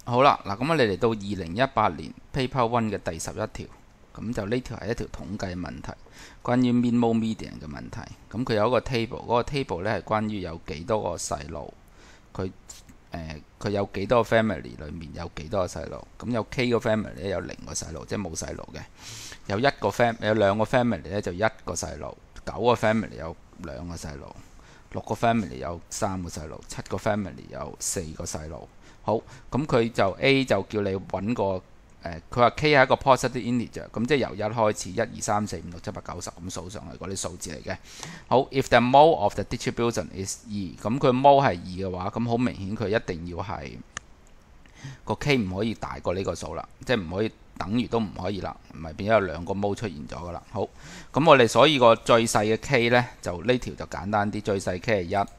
好啦，嗱，咁我哋嚟到2018年 Paper One 嘅第11條，咁就呢條係一條統計問題，關於 mean mode median 嘅問題。咁佢有一個 table，嗰個 table 咧係關於有幾多個細路，佢有幾多個 family 裡面有幾多個細路。咁有 K 個 family 咧有0個細路，即係冇細路嘅。有兩個 family 咧就1個細路，9個 family 有2個細路，6個 family 有3個細路，7個 family 有4個細路。好，咁佢就 A 就叫你揾個佢話 K 係一個 positive integer，咁即係由1開始，1、2、3、4、5、6、7、8、9、10咁數上去嗰啲數字嚟嘅。好，if the mode of the distribution is 2，咁佢 mode 係2嘅話，咁好明顯佢一定要係個 K 唔可以大過呢個數啦，即係唔可以等於都唔可以啦，唔係變咗有2個 mode 出現咗噶啦。好，咁我哋所以個最細嘅 K 呢，就呢條就簡單啲，最細 K 係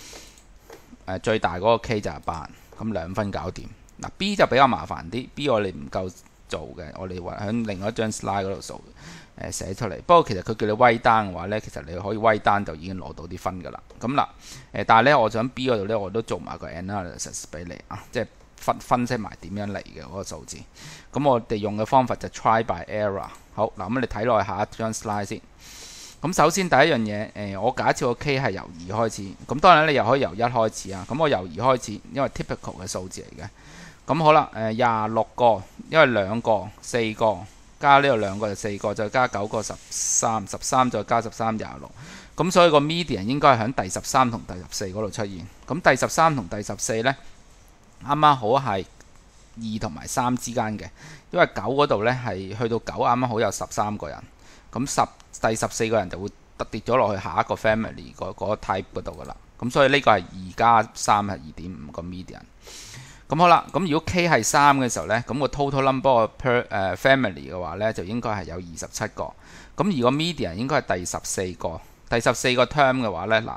1，最大嗰個 K 就係8。咁2分搞掂。嗱 B 就比較麻煩啲 ，B 我哋唔夠做嘅，我哋話喺另外一張 slide 嗰度數寫出嚟。不過其實佢叫你威單嘅話呢，其實你可以威單就已經攞到啲分㗎啦。咁嗱但係呢，我想 B 嗰度呢，我都做埋個 analysis 俾你啊，即係分析埋點樣嚟嘅嗰個數字。咁我哋用嘅方法就 try by error。好嗱，咁你睇落去下一張 slide 先。咁首先第一樣嘢，我假設個 K 係由2開始，咁當然你又可以由1開始啊。咁我由2開始，因為 typical 嘅數字嚟嘅。咁好啦，26個，因為2個4個加呢度2個就4個，再加9個13再加13 26。咁所以個 median 應該係喺第13同第14嗰度出現。咁第13同第14呢，啱啱好係2同埋3之間嘅，因為9嗰度呢係去到9啱啱好有13個人。咁第14個人就會跌咗落去下一個 family 嗰個 type 嗰度噶啦。咁所以呢個係2加3係2.5個 median。咁好啦，咁如果 K 係3嘅時候呢，咁個 total number per family 嘅話呢，就應該係有27個。咁而個 median 應該係第14個。第14個 term 嘅話呢，嗱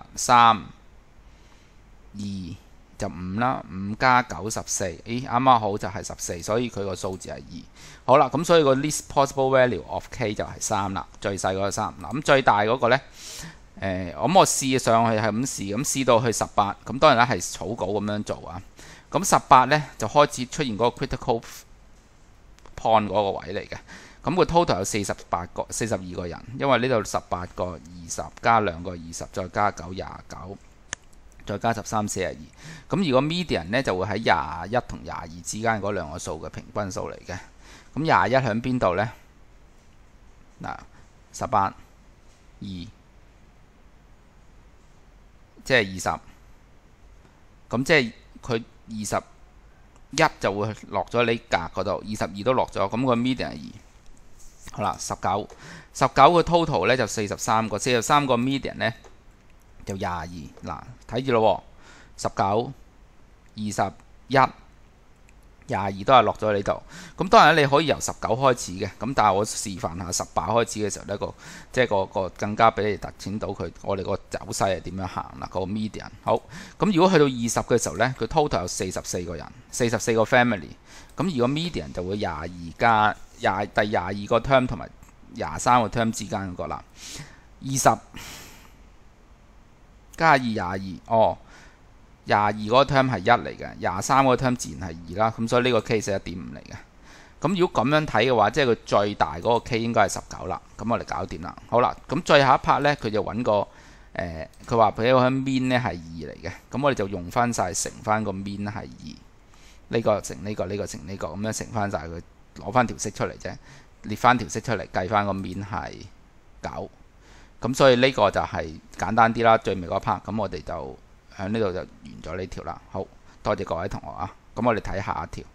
3、2就5啦，5加9 14，啱啱好就係14，所以佢個數字係2。好啦，咁所以個 least possible value of K 就係3啦，最細嗰個3。嗱咁最大嗰個呢，咁我試上去係咁試，咁試到去18，咁當然啦係草稿咁樣做啊。咁18呢，就開始出現嗰個 critical point 嗰個位嚟嘅。咁個 total 有42個人，因為呢度18個20加2個20，再加9 29。再加13 42，咁如果 median 呢，就會喺21同22之間嗰兩個數嘅平均數嚟嘅。咁21喺邊度呢？嗱，18、2，即係20。咁即係佢21就會落咗呢格嗰度，22都落咗，咁個 median 係2。好啦，19個 total 呢就43個，43個 median 呢就22。嗱，睇住咯，19、21、22都係落咗喺呢度。咁當然你可以由19開始嘅，咁但係我示範下18開始嘅時候呢，即係個更加俾你突顯到我哋個走勢係點樣行啦，個 median。好，咁如果去到20嘅時候呢，佢 total 有44個人，44個 family。咁如果 median 就會22加第22個 term 同埋23個 term 之間嗰個啦，20加2 22，哦，22嗰個 term 係1嚟嘅，23嗰個 term 自然係2啦，咁所以呢個 K 係 1.5 嚟嘅。咁如果咁樣睇嘅話，即係佢最大嗰個 K 應該係19啦。咁我哋搞掂啦。好啦，咁最後一 part 呢，佢就揾個佢話俾我喺 mean 呢係2嚟嘅，咁我哋就用翻晒乘翻個 mean 係2，呢個乘呢個，呢個乘呢個，咁樣乘翻晒佢，攞翻條式出嚟啫，列翻條式出嚟，計翻個 mean 係9。咁所以呢個就係簡單啲啦，最尾嗰 part。咁我哋就喺呢度就完咗呢條啦。好多謝各位同學啊。咁我哋睇下一條。